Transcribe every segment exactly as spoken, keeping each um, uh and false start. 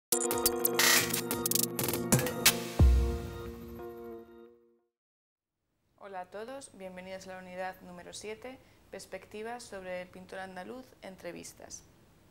Hola a todos, bienvenidos a la unidad número siete, Perspectivas sobre el pintor andaluz, entrevistas.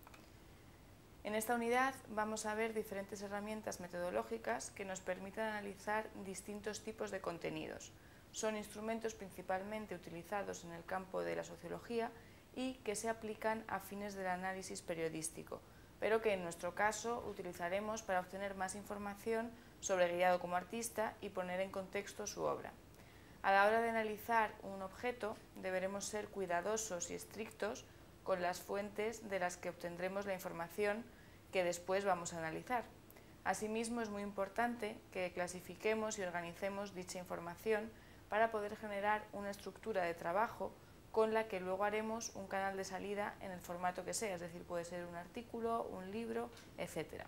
En esta unidad vamos a ver diferentes herramientas metodológicas que nos permiten analizar distintos tipos de contenidos. Son instrumentos principalmente utilizados en el campo de la sociología y que se aplican a fines del análisis periodístico, pero que en nuestro caso utilizaremos para obtener más información sobre Guirado como artista y poner en contexto su obra. A la hora de analizar un objeto, deberemos ser cuidadosos y estrictos con las fuentes de las que obtendremos la información que después vamos a analizar. Asimismo, es muy importante que clasifiquemos y organicemos dicha información para poder generar una estructura de trabajo con la que luego haremos un canal de salida en el formato que sea, es decir, puede ser un artículo, un libro, etcétera.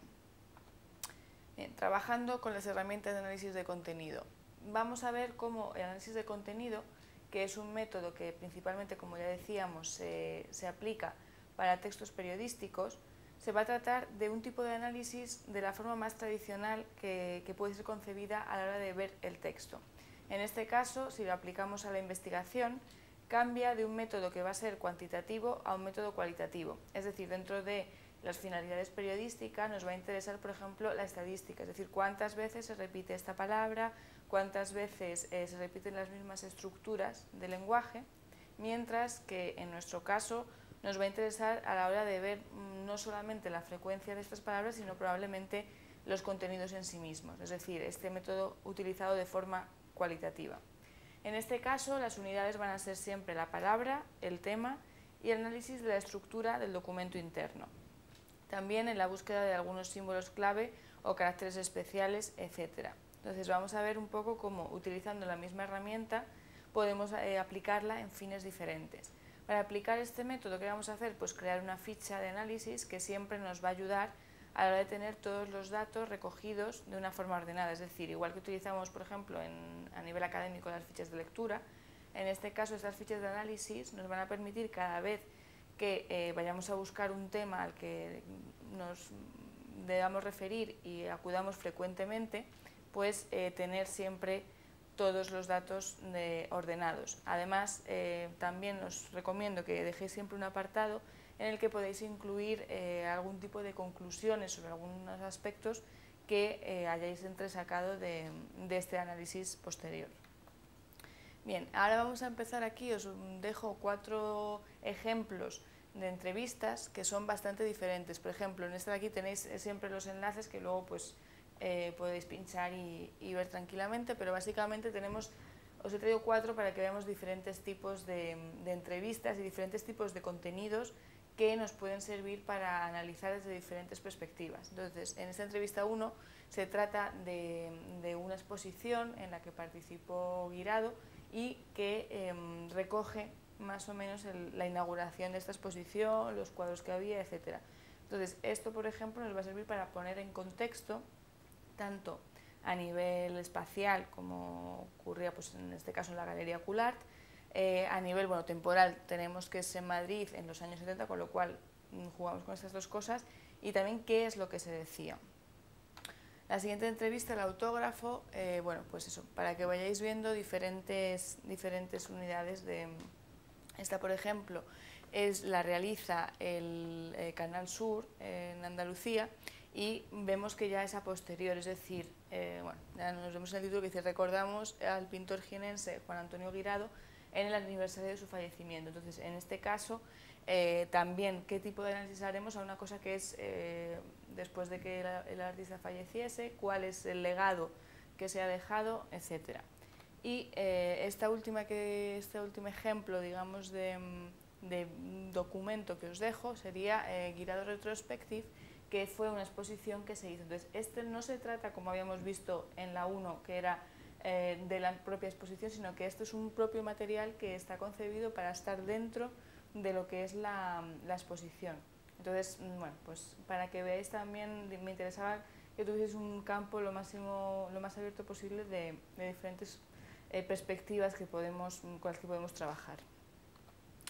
Bien, trabajando con las herramientas de análisis de contenido. Vamos a ver cómo el análisis de contenido, que es un método que principalmente, como ya decíamos, se, se aplica para textos periodísticos, se va a tratar de un tipo de análisis de la forma más tradicional que, que puede ser concebida a la hora de ver el texto. En este caso, si lo aplicamos a la investigación, cambia de un método que va a ser cuantitativo a un método cualitativo. Es decir, dentro de las finalidades periodísticas nos va a interesar, por ejemplo, la estadística, es decir, cuántas veces se repite esta palabra, cuántas veces eh, se repiten las mismas estructuras de lenguaje, mientras que en nuestro caso nos va a interesar a la hora de ver mmm, no solamente la frecuencia de estas palabras, sino probablemente los contenidos en sí mismos, es decir, este método utilizado de forma cualitativa. En este caso, las unidades van a ser siempre la palabra, el tema y el análisis de la estructura del documento interno. También en la búsqueda de algunos símbolos clave o caracteres especiales, etcétera. Entonces vamos a ver un poco cómo, utilizando la misma herramienta, podemos eh, aplicarla en fines diferentes. Para aplicar este método, ¿qué vamos a hacer? Pues crear una ficha de análisis que siempre nos va a ayudar a la hora de tener todos los datos recogidos de una forma ordenada. Es decir, igual que utilizamos, por ejemplo, en, a nivel académico las fichas de lectura, en este caso estas fichas de análisis nos van a permitir cada vez que eh, vayamos a buscar un tema al que nos debamos referir y acudamos frecuentemente, pues eh, tener siempre todos los datos de, ordenados. Además, eh, también os recomiendo que dejéis siempre un apartado en el que podéis incluir eh, algún tipo de conclusiones sobre algunos aspectos que eh, hayáis entresacado de, de este análisis posterior. Bien, ahora vamos a empezar aquí, os dejo cuatro ejemplos de entrevistas que son bastante diferentes. Por ejemplo, en esta de aquí tenéis siempre los enlaces que luego pues eh, podéis pinchar y, y ver tranquilamente, pero básicamente tenemos, os he traído cuatro para que veamos diferentes tipos de, de entrevistas y diferentes tipos de contenidos que nos pueden servir para analizar desde diferentes perspectivas. Entonces, en esta entrevista uno se trata de, de una exposición en la que participó Guirado y que eh, recoge más o menos el, la inauguración de esta exposición, los cuadros que había, etcétera. Entonces, esto, por ejemplo, nos va a servir para poner en contexto, tanto a nivel espacial, como ocurría pues, en este caso en la Galería Coulart, eh, a nivel bueno, temporal, tenemos que es en Madrid en los años setenta, con lo cual jugamos con estas dos cosas, y también qué es lo que se decía. La siguiente entrevista, el autógrafo, eh, bueno, pues eso, para que vayáis viendo diferentes, diferentes unidades de... Esta, por ejemplo, es, la realiza el eh, Canal Sur eh, en Andalucía y vemos que ya es a posterior, es decir, eh, bueno, ya nos vemos en el título que dice recordamos al pintor jienense Juan Antonio Guirado en el aniversario de su fallecimiento. Entonces, en este caso, eh, también qué tipo de análisis haremos a una cosa que es eh, después de que la, el artista falleciese, cuál es el legado que se ha dejado, etcétera. Y eh, esta última que, este último ejemplo, digamos, de, de documento que os dejo sería eh, Guirado Retrospective, que fue una exposición que se hizo. Entonces, este no se trata, como habíamos visto en la uno, que era eh, de la propia exposición, sino que esto es un propio material que está concebido para estar dentro de lo que es la, la exposición. Entonces, bueno, pues para que veáis también, me interesaba que tuvieseis un campo lo, máximo, lo más abierto posible de, de diferentes eh, perspectivas que podemos, con las que podemos trabajar.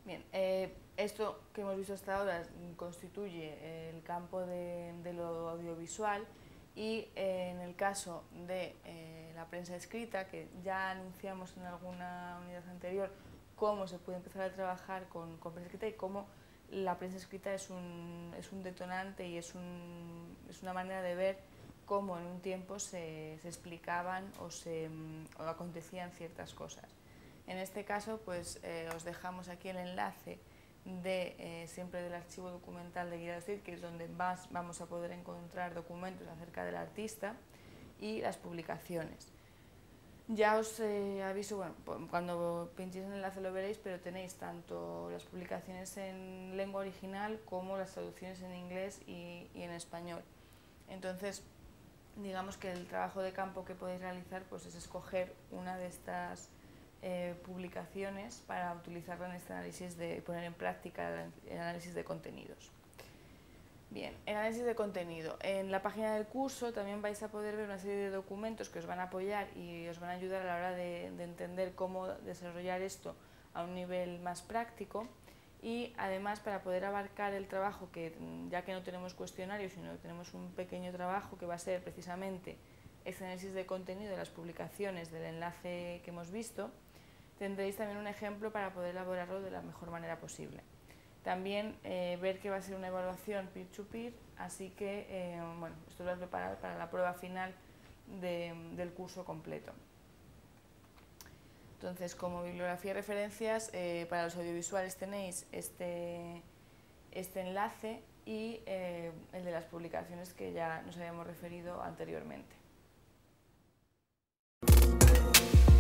Bien, eh, esto que hemos visto hasta ahora constituye el campo de, de lo audiovisual y eh, en el caso de eh, la prensa escrita, que ya anunciamos en alguna unidad anterior cómo se puede empezar a trabajar con, con prensa escrita y cómo la prensa escrita es un, es un detonante y es, un, es una manera de ver cómo en un tiempo se, se explicaban o, se, o acontecían ciertas cosas. En este caso, pues eh, os dejamos aquí el enlace de, eh, siempre del archivo documental de Guía de Cid, que es donde más vamos a poder encontrar documentos acerca del artista y las publicaciones. Ya os eh, aviso, bueno, cuando pinchéis en el enlace lo veréis, pero tenéis tanto las publicaciones en lengua original como las traducciones en inglés y, y en español. Entonces, digamos que el trabajo de campo que podéis realizar pues, es escoger una de estas eh, publicaciones para utilizarla en este análisis de poner en práctica el análisis de contenidos. Bien, el análisis de contenido. En la página del curso también vais a poder ver una serie de documentos que os van a apoyar y os van a ayudar a la hora de, de entender cómo desarrollar esto a un nivel más práctico y además para poder abarcar el trabajo, que ya que no tenemos cuestionario, sino que tenemos un pequeño trabajo que va a ser precisamente este análisis de contenido de las publicaciones del enlace que hemos visto, tendréis también un ejemplo para poder elaborarlo de la mejor manera posible. También eh, ver que va a ser una evaluación peer-to-peer, así que eh, bueno, esto lo voy a preparar para la prueba final de, del curso completo. Entonces, como bibliografía y referencias, eh, para los audiovisuales tenéis este, este enlace y eh, el de las publicaciones que ya nos habíamos referido anteriormente.